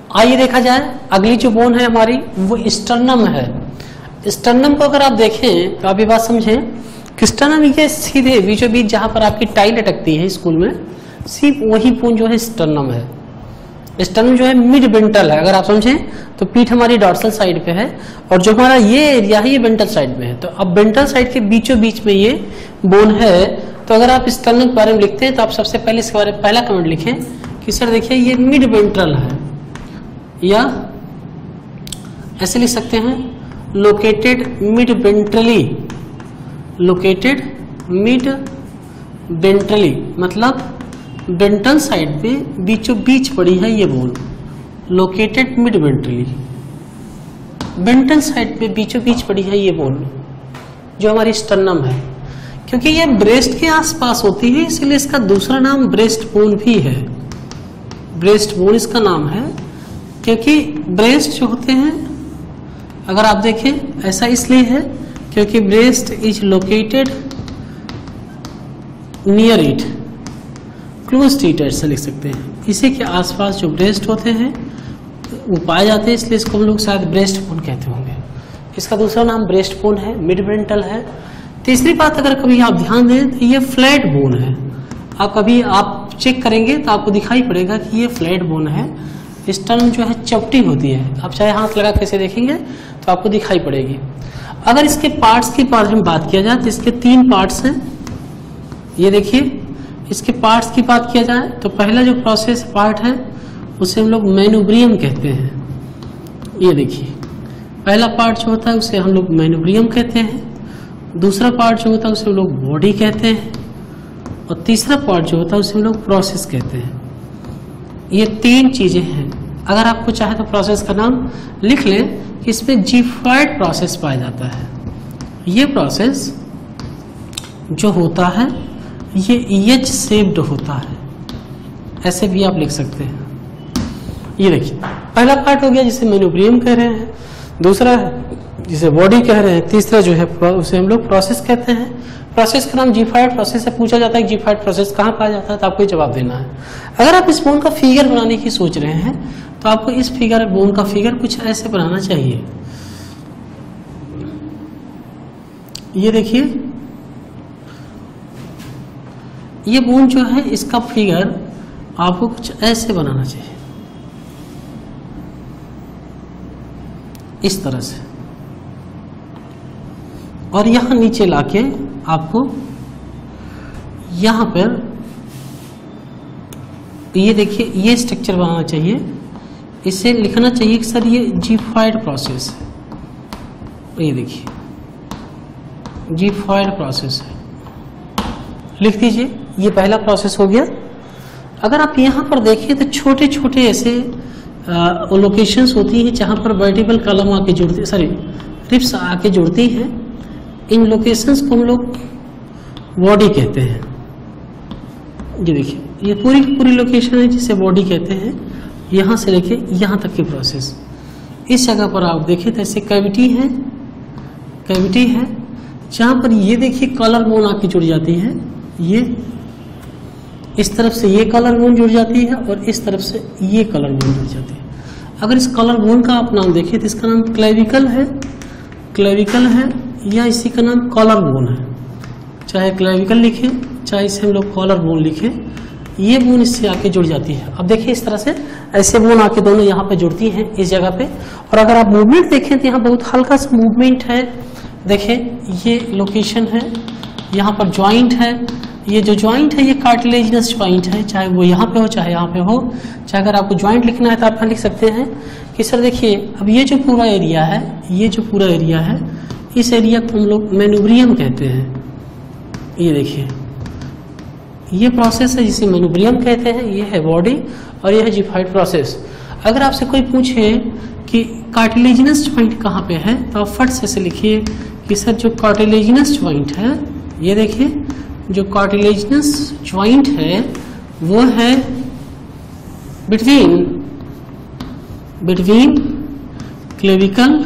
आइए देखा जाए, अगली जो बोन है हमारी वो स्टर्नम है। स्टर्नम को अगर आप देखें तो आप ये बात समझें कि स्टर्नम ये सीधे बीचों बीच जहां पर आपकी टाई लटकती है स्कूल में, सिर्फ वही बोन जो है स्टर्नम है। स्टर्नम जो है मिड वेंट्रल है, अगर आप समझें तो पीठ हमारी डॉर्सल साइड पे है और जो हमारा ये एरिया है ये वेंट्रल साइड में है। तो अब वेंट्रल साइड के बीचों बीच में ये बोन है। तो अगर आप स्टर्नम के बारे में लिखते हैं तो आप सबसे पहले इसके बारे में पहला कमेंट लिखें कि सर देखिए ये मिड वेंट्रल है, या ऐसे लिख सकते हैं located mid ventrally, located mid ventrally मतलब वेंट्रल साइड पे बीचों बीच पड़ी है ये bone, located mid ventrally, ventral side पे बीचों बीच पड़ी है ये बोन जो हमारी स्टर्नम है। क्योंकि ये ब्रेस्ट के आसपास होती है इसलिए इसका दूसरा नाम ब्रेस्ट बोन भी है, ब्रेस्ट बोन इसका नाम है। क्योंकि ब्रेस्ट जो होते हैं अगर आप देखें ऐसा इसलिए है क्योंकि breast is located near it, close to it ऐसे लिख सकते हैं। इसी के आसपास जो ब्रेस्ट होते हैं वो पाए जाते हैं इसलिए इसको हम लोग शायद ब्रेस्ट बोन कहते होंगे। इसका दूसरा नाम ब्रेस्ट बोन है, मिड वेंट्रल है। तीसरी बात अगर कभी आप ध्यान दें तो ये फ्लैट बोन है। आप कभी आप चेक करेंगे तो आपको दिखाई पड़ेगा कि ये फ्लैट बोन है। स्टर्नम जो है चपटी होती है, आप चाहे हाथ लगा कैसे देखेंगे तो आपको दिखाई पड़ेगी। अगर इसके पार्ट्स की बारे में बात किया जाए तो इसके 3 पार्ट्स हैं। ये देखिए इसके पार्ट्स की बात किया जाए तो पहला जो प्रोसेस पार्ट है उसे हम लोग मैनुब्रियम कहते हैं। ये देखिए पहला पार्ट जो होता है उसे हम लोग मैनुब्रियम कहते हैं, दूसरा पार्ट जो होता है उसे हम लोग बॉडी कहते हैं और तीसरा पार्ट जो होता है उसे हम लोग प्रोसेस कहते हैं। ये 3 चीजें हैं। अगर आपको चाहे तो प्रोसेस का नाम लिख लें कि इसमें जिफॉइड प्रोसेस पाया जाता है। ये प्रोसेस जो होता है ये एच शेप्ड होता है, ऐसे भी आप लिख सकते हैं। ये देखिए पहला पार्ट हो गया जिसे मैनुब्रियम कह रहे हैं, दूसरा जिसे बॉडी कह रहे हैं, तीसरा जो है उसे हम लोग प्रोसेस कहते हैं। प्रोसेस का नाम जिफॉइड प्रोसेस से पूछा जाता है कि जिफॉइड प्रोसेस कहाँ पाया जाता है तो आपको जवाब देना है। अगर आप इस बोन का फिगर बनाने की सोच रहे हैं तो आपको इस फिगर बोन का फिगर कुछ ऐसे बनाना चाहिए। ये देखिए ये बोन जो है इसका फिगर आपको कुछ ऐसे बनाना चाहिए, इस तरह से, और यहां नीचे लाके आपको यहां पर ये देखिए ये स्ट्रक्चर बनाना चाहिए। इसे लिखना चाहिए कि सर ये जिफॉइड प्रोसेस है। ये देखिए जिफॉइड प्रोसेस है, लिख दीजिए। ये पहला प्रोसेस हो गया। अगर आप यहां पर देखें तो छोटे छोटे ऐसे लोकेशंस होती हैं जहां पर वर्टिकल कॉलम आके जुड़ती, सॉरी रिप्स आके जुड़ती हैं। इन लोकेशंस को हम लोग बॉडी कहते हैं। ये देखिए ये पूरी की पूरी लोकेशन है जिसे बॉडी कहते हैं, यहां से लेके यहां तक की प्रोसेस। इस जगह पर आप देखें तो ऐसे कैविटी है, कैविटी है जहां पर ये देखिए कॉलर बोन आके जुड़ जाती है। ये इस तरफ से ये कॉलर बोन जुड़ जाती है और इस तरफ से ये कॉलर बोन जुड़ जाती है। अगर इस कॉलर बोन का आप नाम देखें तो इसका नाम क्लेविकल है, क्लेविकल है, या इसी का नाम कॉलर बोन है। चाहे क्लेविकल लिखें चाहे इसे हम लोग कॉलर बोन लिखें, ये बोन इससे आके जुड़ जाती है। अब देखिए इस तरह से ऐसे बोन आके दोनों यहाँ पे जुड़ती हैं इस जगह पे। और अगर आप मूवमेंट देखें तो यहाँ बहुत हल्का सा मूवमेंट है। देखें ये लोकेशन है, यहाँ पर ज्वाइंट है। ये जो ज्वाइंट है ये कार्टिलेजिनस ज्वाइंट है, चाहे वो यहाँ पे हो चाहे यहाँ पे हो। चाहे अगर आपको ज्वाइंट लिखना है तो आप लिख सकते हैं कि सर देखिए अब ये जो पूरा एरिया है, ये जो पूरा एरिया है, इस एरिया को हम लोग मैनुब्रियम कहते हैं। ये देखिए ये प्रोसेस है जिसे मैनुब्रियम कहते हैं। ये है बॉडी और ये है जिफॉइड प्रोसेस। अगर आपसे कोई पूछे कि कार्टिलेजिनस ज्वाइंट कहाँ पे है तो आप फट से ऐसे लिखिए कि सर जो कार्टिलेजिनस ज्वाइंट है, ये देखिए जो कार्टिलेजिनस ज्वाइंट है वो है बिटवीन क्लेविकल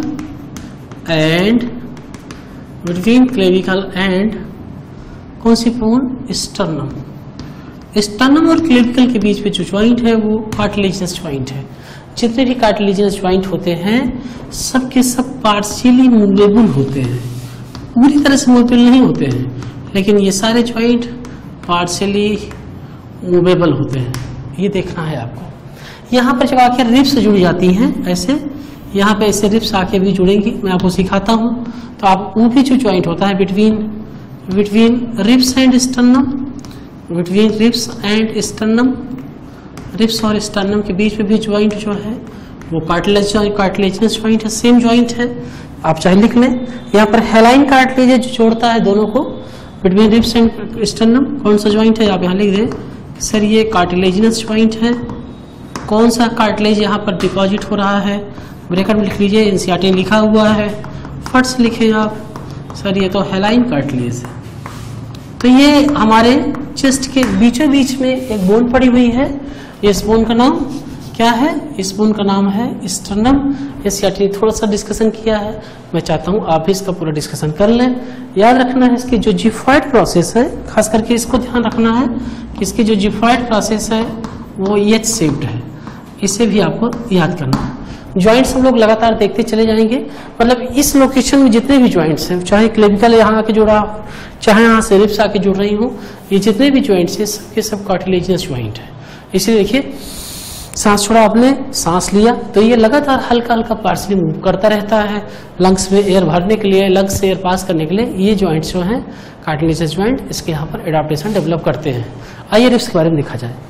एंड कौन सी बोन, स्टर्नम। स्टर्नम और क्लेविकल के बीच में जो ज्वाइंट है वो कार्टिलेजिनस ज्वाइंट है। जितने भी कार्टिलेजिनस ज्वाइंट होते हैं सब के सब पार्शियली मूवेबल होते हैं, पूरी तरह से मूवेबल नहीं होते हैं, लेकिन ये सारे ज्वाइंट पार्शियली मूवेबल होते हैं। ये देखना है आपको। यहाँ पर जब आके रिब्स जुड़ जाती हैं ऐसे, यहाँ पे ऐसे रिब्स आके भी जुड़ेंगी, मैं आपको सिखाता हूँ। तो आप वो भी जो ज्वाइंट होता है between ribs and sternum, between ribs and sternum, ribs और स्टर्नम के बीच में भी ज्वाइंट जो है वो कार्टिलेजिनस ज्वाइंट है, सेम ज्वाइंट है, आप चाहे लिख लें। यहाँ पर हेलाइन कार्टिलेज जो जोड़ता है दोनों को बिटवीन रिब्स एंड स्टर्नम, कौन सा ज्वाइंट है आप यहाँ लिख दें सर, ये कार्टिलेजिनस ज्वाइंट है। कौन सा कार्टिलेज यहाँ पर डिपॉजिट हो रहा है, ब्रैकेट में लिख लीजिए, एनसीईआरटी लिखा हुआ है, फट से लिखें आप सर ये तो हेलाइन कार्टिलेज है। तो ये हमारे चेस्ट के बीचों बीच में एक बोन पड़ी हुई है, इस बोन का नाम क्या है, इस बोन का नाम है स्टर्नम। एनसीईआरटी ने थोड़ा सा डिस्कशन किया है, मैं चाहता हूँ आप भी इसका पूरा डिस्कशन कर लें। याद रखना है इसकी जो जिफॉइड प्रोसेस है, खास करके इसको ध्यान रखना है कि इसकी जो जिफॉइड प्रोसेस है वो एच शेप्ड है, इसे भी आपको याद करना है। ज्वाइंट्स हम लोग लगातार देखते चले जाएंगे, मतलब इस लोकेशन में जितने भी ज्वाइंट्स हैं, चाहे क्लेविकल यहाँ आके जुड़ा हो, चाहे यहाँ से रिब्स आके जुड़ रही हो, ये जितने भी ज्वाइंट्स हैं सबके सब कार्टिलेजिनस ज्वाइंट है। इसलिए देखिए सांस छोड़ा आपने, सांस लिया तो ये लगातार हल्का हल्का पार्शियली मूव करता रहता है लंग्स में एयर भरने के लिए, लंग्स से एयर पास करने के लिए। ये ज्वाइंट्स जो हैं कार्टिलेजिनस ज्वाइंट, इसके यहाँ पर एडाप्टेशन डेवलप करते हैं। आइए रिब्स के बारे में देखा जाए।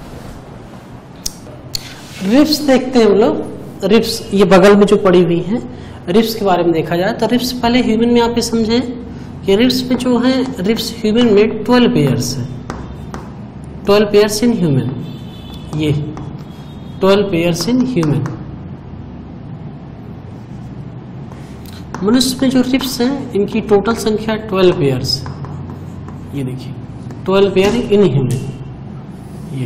रिब्स देखते हैं हम लोग, रिब्स ये बगल में जो पड़ी हुई है, रिब्स के बारे में देखा जाए तो रिब्स पहले ह्यूमन में आप ये समझें कि रिब्स में जो है, रिब्स ह्यूमन में 12 पेयर्स है, 12 पेयर्स इन ह्यूमन, ये 12 पेयर्स इन ह्यूमन। मनुष्य में जो रिब्स हैं इनकी टोटल संख्या 12 पेयर्स, ये देखिए 12 पेयर इन ह्यूमन, ये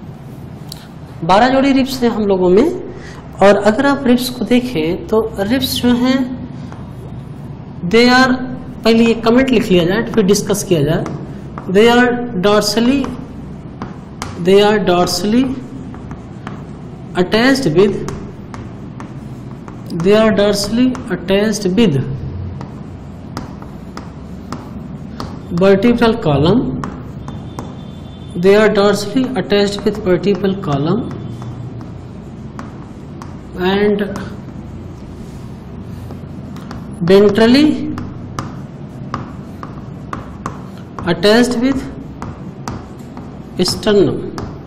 12 जोड़ी रिब्स हैं हम लोगों में। और अगर आप रिब्स को देखें तो रिब्स जो हैं दे आर, पहले ये कमेंट लिख लिया जाए फिर डिस्कस किया जाए, they are dorsally attached with vertebral column, they are dorsally attached with vertebral column and ventrally attached with sternum।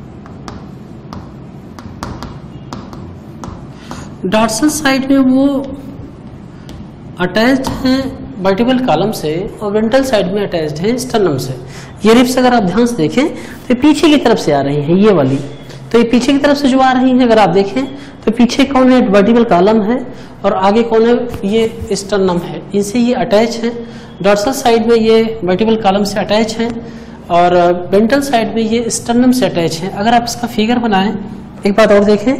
Dorsal side में वो अटैच्ड हैं वर्टिबल कॉलम से और वेंट्रल साइड में अटैच्ड हैं स्टर्नम से। ये रिब्स अगर आप ध्यान से देखें तो पीछे की तरफ से आ रही हैं, ये वाली, तो ये पीछे की तरफ से जो आ रही हैं अगर आप देखें तो पीछे कौन है, वर्टिबल कॉलम है, और आगे कौन है, ये स्टर्नम है, इनसे ये अटैच है। डॉर्सल साइड में ये वर्टिबल कॉलम से अटैच है और वेंट्रल साइड में ये स्टर्नम से अटैच है। अगर आप इसका फिगर बनाएं, एक बात और देखें,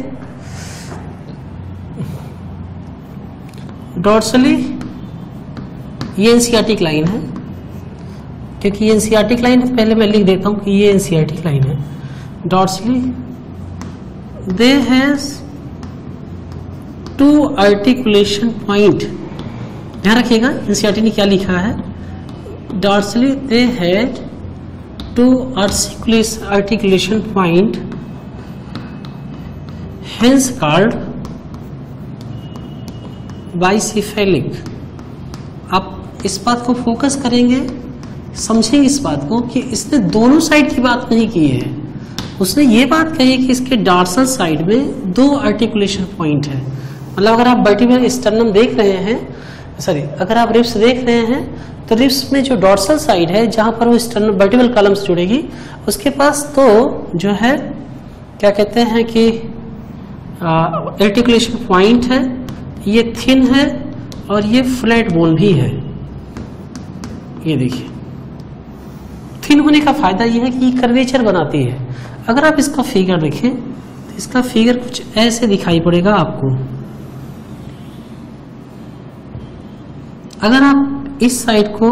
डॉर्सली ये एनसीईआरटी लाइन है, क्योंकि ये एनसीईआरटी लाइन है, पहले मैं लिख देता हूं कि ये एनसीईआरटी लाइन है। Dorsally they has 2 articulation point, ध्यान रखिएगा एनसीईआरटी ने क्या लिखा है, dorsally they had 2 articulation point hence called bicephalic. आप इस बात को फोकस करेंगे, समझेंगे इस बात को कि इसने दोनों साइड की बात नहीं की है, उसने ये बात कही है कि इसके डॉर्सल साइड में 2 आर्टिकुलेशन पॉइंट है। मतलब अगर आप वर्टिब्रल स्टर्नम देख रहे हैं, सॉरी अगर आप रिब्स देख रहे हैं तो रिब्स में जो डॉर्सल साइड है जहां पर वो स्टर्नम वर्टिब्रल कॉलम से जुड़ेगी, उसके पास तो जो है क्या कहते हैं कि आर्टिकुलेशन पॉइंट है, ये थिन है और ये फ्लैट बोन भी है। ये देखिए थिन होने का फायदा ये है कि कर्वेचर बनाती है। अगर आप इसका फिगर देखें तो इसका फिगर कुछ ऐसे दिखाई पड़ेगा आपको। अगर आप इस साइड को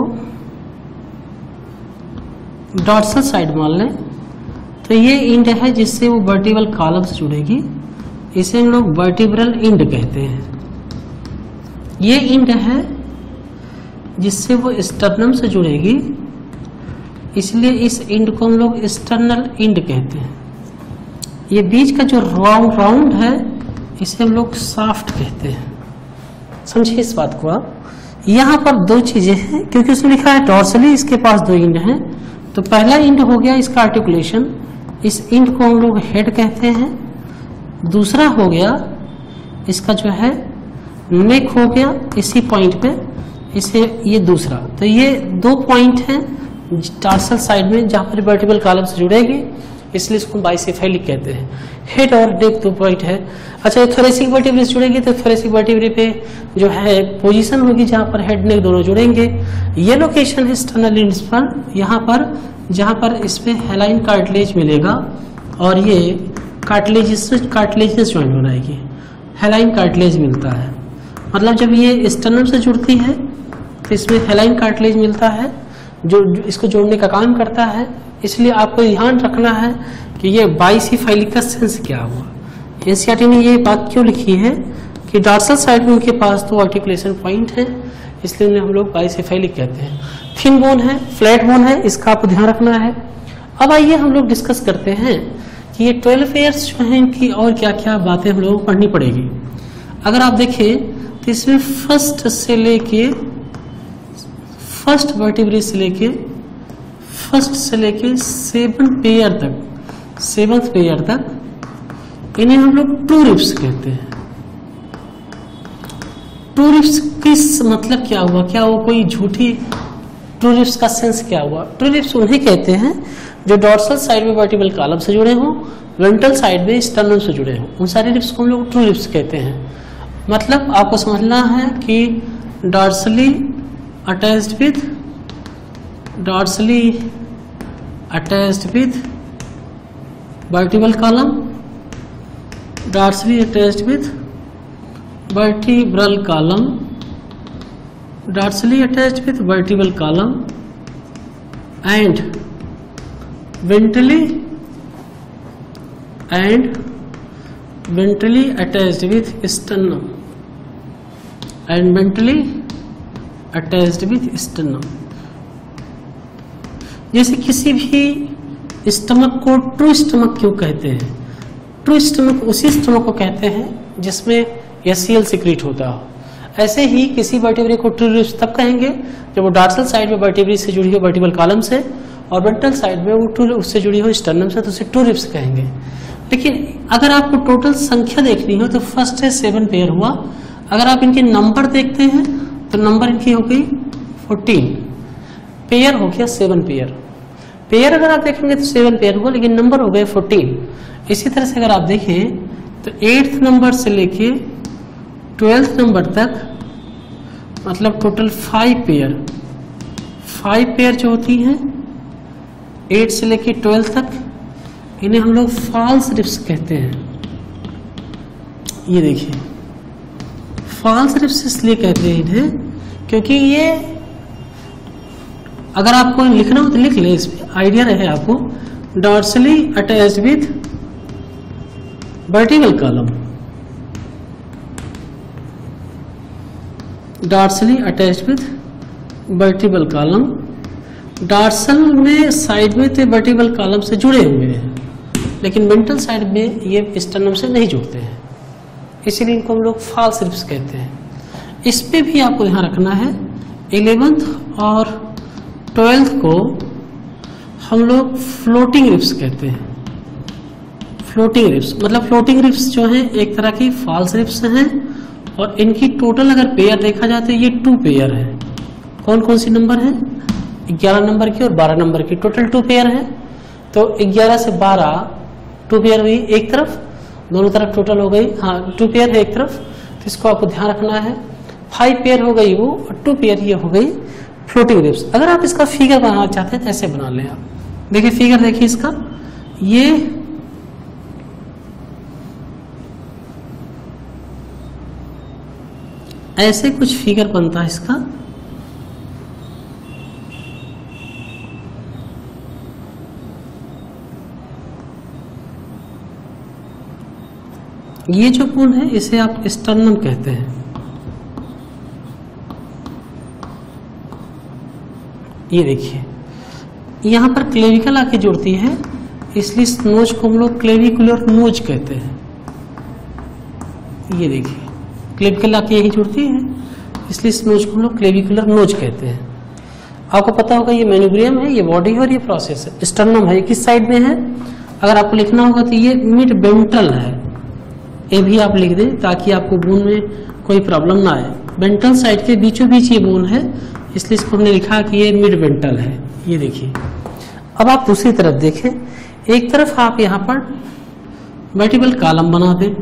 डॉर्सल साइड मान लें तो ये इंड है जिससे वो वर्टिबल कॉलम से जुड़ेगी, इसे हम लोग वर्टिब्रल इंड कहते हैं। ये इंड है जिससे वो स्टर्नम से जुड़ेगी, इसलिए इस इंड को हम लोग स्टर्नल इंड कहते हैं। ये बीच का जो राउंड है इसे हम लोग शाफ्ट कहते हैं। समझिए इस बात को आप। यहाँ पर दो चीजें हैं, क्योंकि उसमें लिखा है डॉर्सली, इसके पास दो इंड हैं। तो पहला इंड हो गया इसका आर्टिकुलेशन, इस इंड को हम लोग हेड कहते हैं। दूसरा हो गया इसका जो है नेक हो गया इसी पॉइंट पे, इसे ये दूसरा। तो ये दो पॉइंट हैं टार्सल साइड में जहां पर वर्टिबल कॉलम से जुड़ेगी, इसलिए इसको बाइसेफेलिक कहते हैं। हेड और नेक दो पॉइंट है। अच्छा, थोरेसिक वर्टिब्रे से जुड़ेगी तो थोरेसिक वर्टिब्रे पे जो है पोजीशन होगी जहां पर हेड नेक दोनों जुड़ेंगे। ये लोकेशन है स्टर्नल इंड्स पर, यहाँ पर जहां पर इसमें हेलाइन कार्टिलेज मिलेगा और ये कार्टिलेजियस जॉइंट बनाएगी। हेलाइन कार्टिलेज मिलता है, मतलब जब ये स्टर्नम से जुड़ती है तो इसमें हेलाइन कार्टिलेज मिलता है जो इसको जोड़ने का काम करता है। इसलिए आपको ध्यान रखना है कि ये बाइसेफेलिक का सेंस क्या हुआ। एनसीईआरटी ने ये बात क्यों लिखी है कि डॉर्सल साइड में उनके पास तो आर्टिकुलेशन पॉइंट है, इसलिए उन्हें हम लोग बाइसेफेलिक कहते हैं। थिन बोन है, फ्लैट बोन है, इसका आपको ध्यान रखना है। अब आइए हम लोग डिस्कस करते हैं कि ये 12 पेयर्स जो हैं इनकी और क्या क्या बातें हम लोगों को पढ़नी पड़ेगी। अगर आप देखें तो इसमें फर्स्ट वर्टिब्रे से लेके 7th पेयर तक इन्हें हम लोग टू रिब्स कहते हैं। टू रिब्स किस मतलब क्या हुआ, क्या वो कोई झूठी टू रिब्स का सेंस क्या हुआ? टू रिब्स उन्हें कहते हैं जो डॉर्सल साइड में वर्टिबल कॉलम से जुड़े हों, वेंट्रल साइड में स्टर्नम से जुड़े हों, उन सारे रिब्स को हम लोग टू रिब्स कहते हैं। मतलब आपको समझना है कि dorsally attached with vertebral column, dorsally attached with vertebral column, dorsally attached with vertebral column and ventrally attached with sternum जैसे किसी भी स्टमक को ट्रू स्टमक क्यों कहते हैं? ट्रू स्टमक उसी स्टमक को कहते हैं जिसमें एचसीएल सिक्रीट होता हो। ऐसे ही किसी वर्टिब्रे को ट्रू रिब्स तब कहेंगे जब वो डॉर्सल साइड में वर्टिब्रे से जुड़ी हो वर्टिबल कॉलम से, और वेंट्रल साइड में वो उससे जुड़ी हो स्टर्नम से, तो उसे ट्रू रिब्स कहेंगे। लेकिन अगर आपको टोटल संख्या देखनी हो तो फर्स्ट से 7 पेयर हुआ। अगर आप इनके नंबर देखते हैं तो नंबर इनकी हो गई 14, पेयर हो गया 7 पेयर। पेयर अगर आप देखेंगे तो 7 पेयर हुआ, लेकिन नंबर हो गए 14। इसी तरह से अगर आप देखें तो 8th नंबर से लेके 12th नंबर तक, मतलब टोटल 5 पेयर जो होती हैं 8 से लेके 12 तक, इन्हें हम लोग फॉल्स रिब्स कहते हैं। ये देखिए, फॉल्स रिब्स इसलिए कहते हैं इन्हें क्योंकि ये, अगर आपको लिखना हो तो लिख ले, इसमें आइडिया रहे आपको। Dorsally attached with vertebral column, dorsally attached with vertebral column, dorsal में साइड में तो वर्टिबल कॉलम से जुड़े हुए हैं, लेकिन वेंट्रल साइड में ये स्टर्नम से नहीं जुड़ते हैं, इसीलिए इनको हम लोग फॉल्स रिब्स कहते हैं। इस पे भी आपको ध्यान रखना है। 11th और 12th को हम लोग फ्लोटिंग रिब्स कहते हैं। फ्लोटिंग रिब्स मतलब फ्लोटिंग रिब्स जो हैं एक तरह की फॉल्स रिब्स हैं, और इनकी टोटल अगर पेयर देखा जाए तो ये 2 पेयर है। कौन कौन सी नंबर है? 11 नंबर की और 12 नंबर की, टोटल 2 पेयर है। तो 11 से 12 2 पेयर हुई एक तरफ, दोनों तरफ टोटल हो गई, हाँ 2 पेयर है एक तरफ, तो इसको आपको ध्यान रखना है। 5 पेयर हो गई वो, और 2 पेयर ये हो गई फ्लोटिंग रिब्स। अगर आप इसका फिगर बनाना चाहते हैं तो ऐसे बना लें आप। देखिए फिगर देखिए इसका, ये ऐसे कुछ फिगर बनता है इसका। ये जो बोन है इसे आप स्टर्नम कहते हैं। ये देखिए यहाँ पर क्लेविकल आके जुड़ती है, इसलिए इस नोज को हम लोग क्लेविकुलर नोज कहते हैं। ये देखिए क्लेविकल आके यही जुड़ती है, इसलिए इस नोज को हम लोग क्लेविकुलर नोज कहते हैं। आपको पता होगा ये मेनुब्रियम है, ये बॉडी है और ये प्रोसेस है। स्टर्नम है, किस साइड में है? अगर आपको लिखना होगा तो ये मिड वेंट्रल है, ये भी आप लिख दें ताकि आपको बोन में कोई प्रॉब्लम ना आए। वेंट्रल साइड के बीचों बीच ये बोन है, इसलिए इसको हमने लिखा कि ये मिड वेंट्रल है। ये देखिए अब आप दूसरी तरफ देखें, एक तरफ आप यहाँ पर वर्टिब्रल कॉलम बना दें,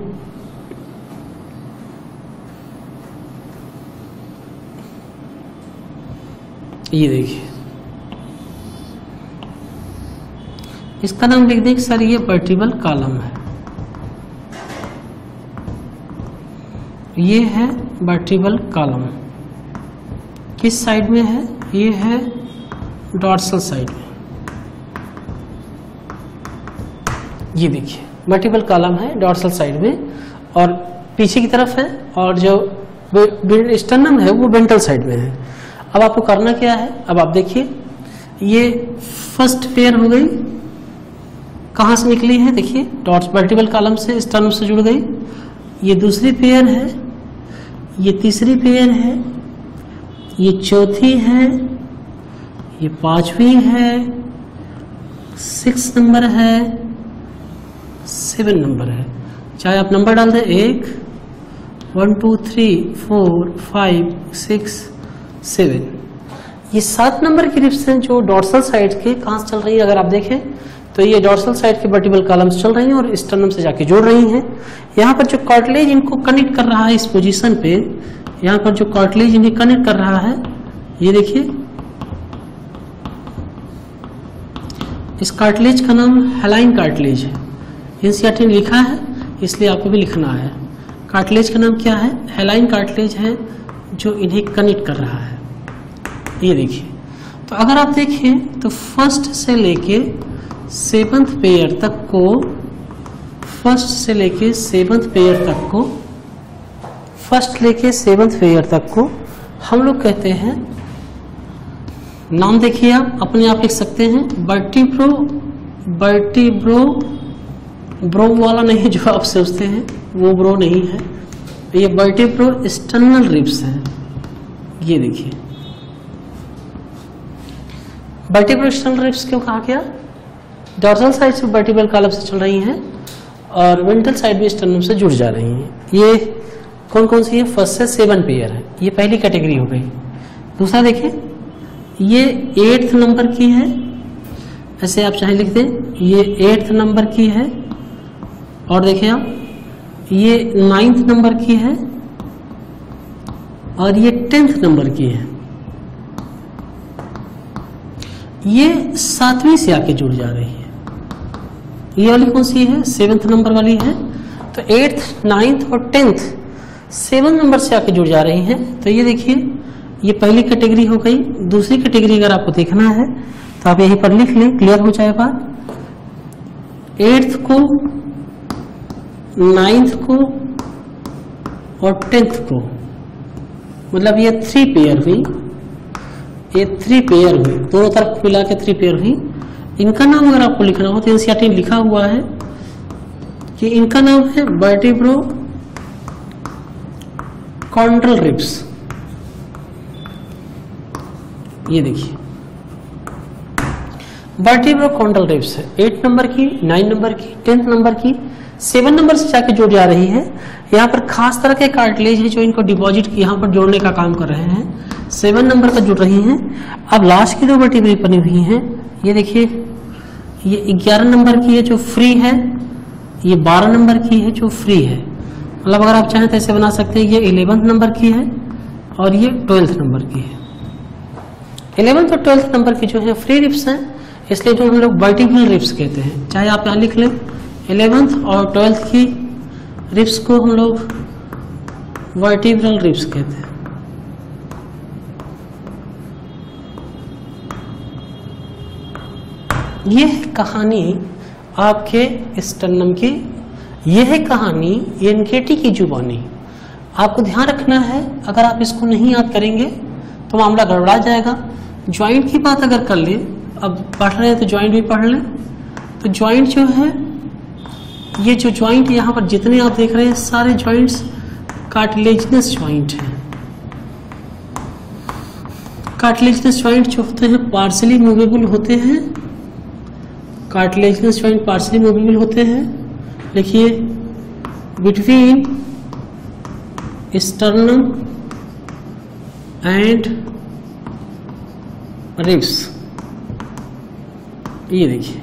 ये देखिए इसका नाम लिख दें सर ये वर्टिब्रल कॉलम है, ये है वर्टिब्रल कॉलम। किस साइड में है? ये है डॉर्सल साइड में। ये देखिए वर्टिब्रल कॉलम है डॉर्सल साइड में और पीछे की तरफ है, और जो स्टर्नम है वो वेंट्रल साइड में है। अब आपको करना क्या है? अब आप देखिए ये फर्स्ट पेयर हो गई, कहां से निकली है? देखिए वर्टिब्रल कॉलम से स्टर्नम से जुड़ गई। ये दूसरी पेयर है, ये तीसरी पेयर है, ये चौथी है, ये पांचवी है, 6 नंबर है, 7 नंबर है। चाहे आप नंबर डाल दें 1 2 3 4 5 6 7। ये 7 नंबर की रिप्स हैं जो डॉर्सल साइड के कहां से चल रही है? अगर आप देखें तो ये डॉर्सल साइड के वर्टिब्रल कॉलम से चल रही हैं और स्टर्नम से जाके जुड़ रही हैं। यहाँ पर जो कार्टिलेज इनको कनेक्ट कर रहा है इस पोजीशन पे, यहाँ पर जो कार्टिलेज इन्हें कनेक्ट कर रहा है, ये देखिए इस कार्टिलेज का नाम हेलाइन कार्टिलेज है। एनसीईआरटी ने लिखा है इसलिए आपको भी लिखना है। कार्टिलेज का नाम क्या है? हेलाइन कार्टिलेज है जो इन्हें कनेक्ट कर रहा है। ये देखिए तो अगर आप देखें तो फर्स्ट से लेके 7th पेयर तक को, फर्स्ट से लेके 7th पेयर तक को, फर्स्ट लेके 7th पेयर तक को हम लोग कहते हैं, नाम देखिए आप अपने आप लिख सकते हैं, वर्टिब्रो ब्रो वाला नहीं जो आप सोचते हैं वो ब्रो नहीं है, ये वर्टिब्रो स्टर्नल रिब्स है। ये देखिए वर्टिब्रो स्टर्नल रिब्स क्यों कहा गया? डॉर्सल साइड से वर्टिब्रल कॉलम से चल रही हैं और वेंट्रल साइड में स्टर्नम से जुड़ जा रही हैं। ये कौन कौन सी है? फर्स्ट से 7 पेयर है, ये पहली कैटेगरी हो गई। दूसरा देखिए ये 8th नंबर की है, ऐसे आप चाहे लिख दें, ये 8th नंबर की है। और देखिए आप ये 9th नंबर की है और ये 10th नंबर की है। ये 7वीं से आके जुड़ जा रही है। ये वाली कौन सी है? 7th नंबर वाली है। तो 8th 9th और 10th 7 नंबर से आके जुड़ जा रही है। तो ये देखिए ये पहली कैटेगरी हो गई। दूसरी कैटेगरी अगर आपको देखना है तो आप यहीं पर लिख लें, क्लियर हो जाएगा। 8th को, 9th को और 10th को, मतलब ये 3 पेयर हुई, ये 3 पेयर हुई, दोनों तरफ मिला के 3 पेयर हुई। इनका नाम अगर आपको लिखना हो तो एनसीईआरटी में लिखा हुआ है कि इनका नाम है वर्टिब्रो कॉन्ड्रल रिब्स। ये देखिए वर्टिब्रो कॉन्ड्रल रिब्स है, 8 नंबर की, 9 नंबर की, 10th नंबर की, 7 नंबर से जाके जुड़ जा रही है। यहाँ पर खास तरह के कार्टिलेज है जो इनको डिपॉजिट यहाँ पर जोड़ने का काम कर रहे हैं। 7 नंबर पर जुड़ रही हैं। अब लास्ट की 2 वर्टिब्रे बनी हुई हैं। ये देखिए ये 11 नंबर की है जो फ्री है, ये 12 नंबर की है जो फ्री है। मतलब अगर आप चाहें तो ऐसे बना सकते हैं, ये 11th नंबर की है और ये 12th नंबर की है। 11th और 12th नंबर की जो है फ्री रिब्स हैं, इसलिए जो हम लोग वर्टिब्रल रिब्स कहते हैं। चाहे आप यहाँ लिख लें 11th और 12th की रिब्स को हम लोग वर्टिब्रल रिब्स कहते हैं। ये कहानी आपके स्टर्नम की, यह है कहानी एनकेटी की जुबानी। आपको ध्यान रखना है, अगर आप इसको नहीं याद करेंगे तो मामला गड़बड़ा जाएगा। ज्वाइंट की बात अगर कर ले, अब पढ़ रहे हैं तो ज्वाइंट भी पढ़ लें। तो ज्वाइंट जो है, ये जो ज्वाइंट यहाँ पर जितने आप देख रहे हैं सारे ज्वाइंट्स कार्टिलेजिनस ज्वाइंट हैं। कार्टिलेजिनस ज्वाइंट जो होते हैं पार्शियली मूवेबल होते हैं। कार्टिलेजिनस ज्वाइंट पार्शियली मूवेबल होते हैं। देखिए, बिटवीन स्टर्नम एंड रिब्स, ये देखिए,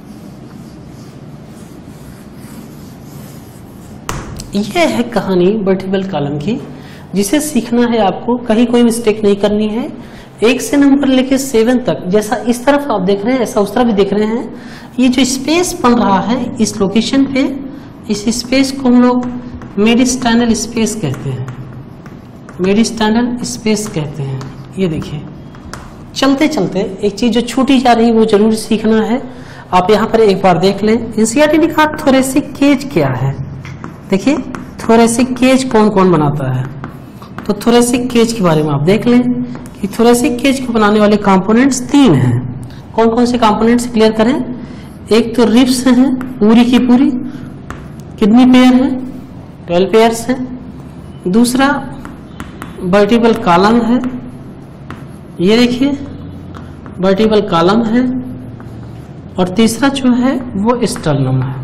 यह है कहानी वर्टिब्रल कॉलम की, जिसे सीखना है आपको, कहीं कोई मिस्टेक नहीं करनी है। 1 से नंबर लेके 7 तक, जैसा इस तरफ आप देख रहे हैं ऐसा उस तरफ भी देख रहे हैं। ये जो स्पेस बन रहा है इस लोकेशन पे, इस स्पेस को हम लोग मेडिस्टैनल स्पेस कहते हैं। मेडिस्टैनल स्पेस कहते हैं। ये देखिए, चलते चलते एक चीज जो छूटी जा रही है वो जरूर सीखना है। आप यहाँ पर एक बार देख लें। एनसीईआरटी ने कहा थोरेसिक केज क्या है। देखिए, थोरेसिक केज कौन कौन बनाता है। तो थोरेसिक केज के बारे में आप देख लें कि थोरेसिक केज को बनाने वाले कंपोनेंट्स 3 हैं। कौन कौन से कंपोनेंट्स क्लियर करें। एक तो रिब्स हैं पूरी की पूरी, कितनी पेयर है, 12 पेयर्स हैं। दूसरा वर्टिब्रल कॉलम है, ये देखिए वर्टिब्रल कॉलम है। और तीसरा जो है वो स्टर्नम है।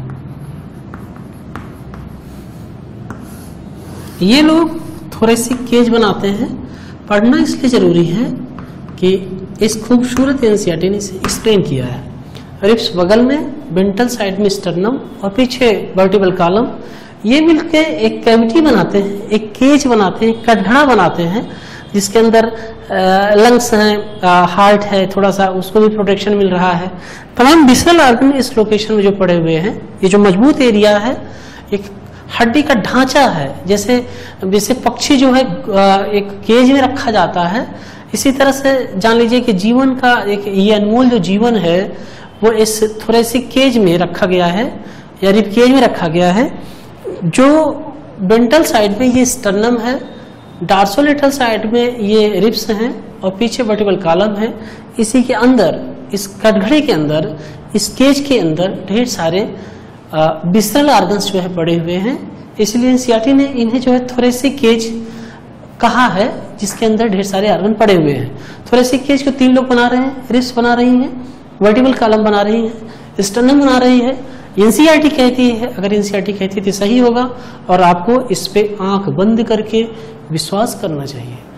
ये लोग थोरेसिक केज बनाते हैं। पढ़ना इसलिए जरूरी है कि इस खूबसूरत एनसीईआरटी ने इसे एक्सप्लेन किया है। रिब्स बगल में, वेंट्रल साइड में स्टर्नम और पीछे वर्टिब्रल कॉलम, ये मिलके एक कैविटी बनाते हैं, एक केज बनाते हैं, कटघड़ा बनाते हैं, जिसके अंदर लंग्स हैं, हार्ट है, थोड़ा सा उसको भी प्रोटेक्शन मिल रहा है। तमाम विसरल ऑर्गन इस लोकेशन में जो पड़े हुए हैं। ये जो मजबूत एरिया है, एक हड्डी का ढांचा है, जैसे पक्षी जो है एक केज में रखा जाता है, इसी तरह से जान लीजिए कि जीवन का एक ये अनमोल जो जीवन है वो इस थोरेसिक केज में रखा गया है, या रिब केज में रखा गया है। जो वेंट्रल साइड में ये स्टर्नम है, डार्सोलेटरल साइड में ये रिब्स हैं और पीछे वर्टिब्रल कॉलम है। इसी के अंदर, इस कटघड़े के अंदर, इस केज के अंदर ढेर सारे विसरल ऑर्गन्स जो है पड़े हुए हैं। इसलिए एनसीईआरटी ने इन्हें जो है थोरेसिक केज कहा है, जिसके अंदर ढेर सारे ऑर्गन पड़े हुए हैं। थोरेसिक केज को 3 लोग बना रहे हैं, रिब्स बना रही हैं, वर्टिब्रल कॉलम बना रही है, स्टर्नम बना रही है। एनसीईआरटी कहती है, अगर एनसीईआरटी कहती है तो सही होगा, और आपको इस पे आंख बंद करके विश्वास करना चाहिए।